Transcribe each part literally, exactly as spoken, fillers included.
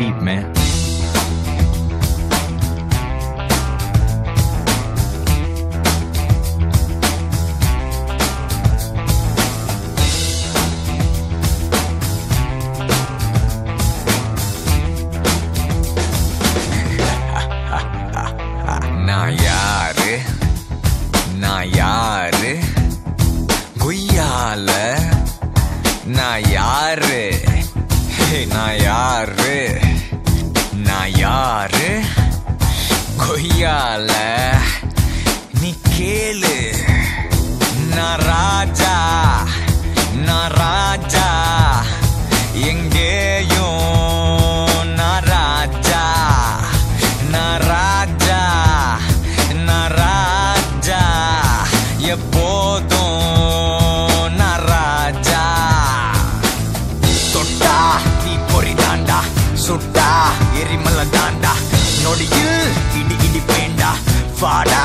deep, man. நான் யாரு நான் யாரு குய்யால நான் யாரு நான் யாரு நான் யாரு கொய்யால நீ கேளு நான் ராஜா நான் ராஜா எங்கேயும் நான் ராஜா நான் ராஜா நான் ராஜா எப்போதும் நான் ராஜா தொட்டா நீ பொறி தாண்டா சுட்டா எரிமலை தாண்டா நொடியில் இடி இடி பேண்டா வாடா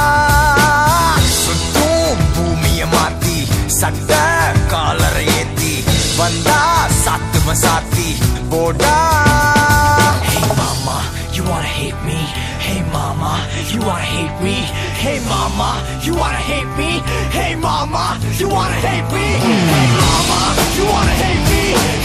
சுத்தும் பூமிய மாத்தி சட்ட காலரை ஏத்தி வந்தா சாத்துவ சாத்தி போடா. Hey mama, you wanna hate me? Hey mama, you wanna hate me? Hey mama, you wanna hate me? Hey mama, you wanna hate me? Hey mama, you wanna hate me?